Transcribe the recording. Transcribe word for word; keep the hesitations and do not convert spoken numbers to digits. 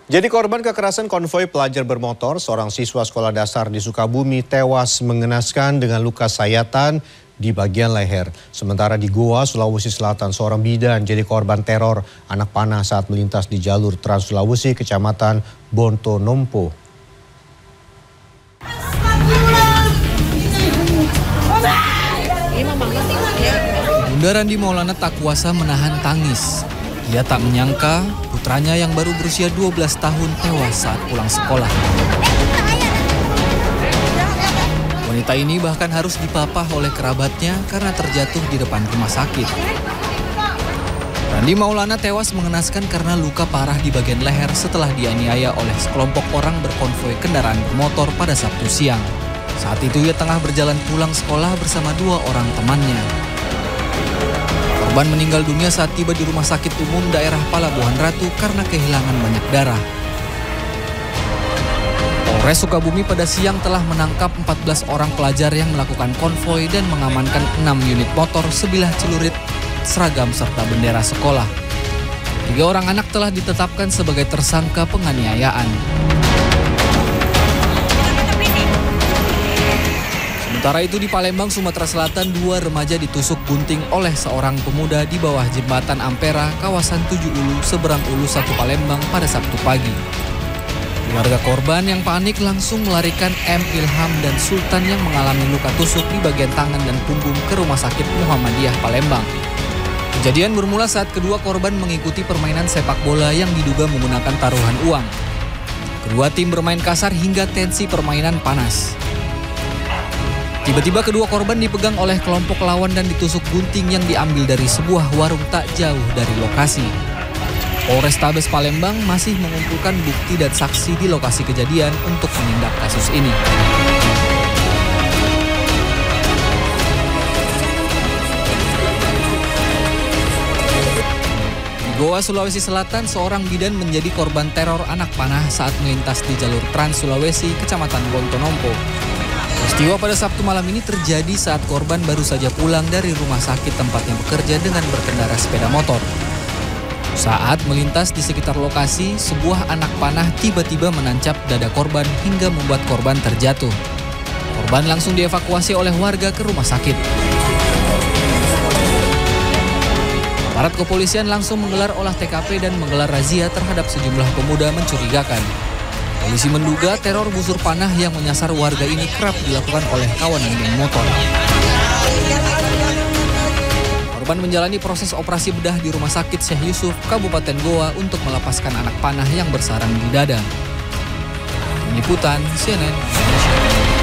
Jadi korban kekerasan konvoi pelajar bermotor, seorang siswa sekolah dasar di Sukabumi tewas mengenaskan dengan luka sayatan di bagian leher. Sementara di Goa, Sulawesi Selatan, seorang bidan jadi korban teror anak panah saat melintas di jalur Trans Sulawesi, Kecamatan Bontonompo. Bunda Randi Maulana tak kuasa menahan tangis. Ia tak menyangka putranya yang baru berusia dua belas tahun tewas saat pulang sekolah. Wanita ini bahkan harus dipapah oleh kerabatnya karena terjatuh di depan rumah sakit. Randi Maulana tewas mengenaskan karena luka parah di bagian leher setelah dianiaya oleh sekelompok orang berkonvoi kendaraan bermotor pada Sabtu siang. Saat itu ia tengah berjalan pulang sekolah bersama dua orang temannya. Korban meninggal dunia saat tiba di Rumah Sakit Umum Daerah Palabuhan Ratu karena kehilangan banyak darah. Polres Sukabumi pada siang telah menangkap empat belas orang pelajar yang melakukan konvoi dan mengamankan enam unit motor, sebilah celurit, seragam serta bendera sekolah. Tiga orang anak telah ditetapkan sebagai tersangka penganiayaan. Sementara itu di Palembang, Sumatera Selatan, dua remaja ditusuk gunting oleh seorang pemuda di bawah jembatan Ampera, kawasan Tujuh Ulu, seberang Ulu Satu Palembang pada Sabtu pagi. Keluarga korban yang panik langsung melarikan M. Ilham dan Sultan yang mengalami luka tusuk di bagian tangan dan punggung ke Rumah Sakit Muhammadiyah Palembang. Kejadian bermula saat kedua korban mengikuti permainan sepak bola yang diduga menggunakan taruhan uang. Kedua tim bermain kasar hingga tensi permainan panas. Tiba-tiba kedua korban dipegang oleh kelompok lawan dan ditusuk gunting yang diambil dari sebuah warung tak jauh dari lokasi. Polrestabes Palembang masih mengumpulkan bukti dan saksi di lokasi kejadian untuk menindak kasus ini. Di Goa, Sulawesi Selatan, seorang bidan menjadi korban teror anak panah saat melintas di jalur Trans Sulawesi, Kecamatan Bontonompo. Peristiwa pada Sabtu malam ini terjadi saat korban baru saja pulang dari rumah sakit tempatnya bekerja dengan berkendara sepeda motor. Saat melintas di sekitar lokasi, sebuah anak panah tiba-tiba menancap dada korban hingga membuat korban terjatuh. Korban langsung dievakuasi oleh warga ke rumah sakit. Aparat kepolisian langsung menggelar olah T K P dan menggelar razia terhadap sejumlah pemuda mencurigakan. Polisi menduga teror busur panah yang menyasar warga ini kerap dilakukan oleh kawanan geng motor. Korban menjalani proses operasi bedah di Rumah Sakit Syekh Yusuf, Kabupaten Goa untuk melepaskan anak panah yang bersarang di dada. Liputan C N N Indonesia.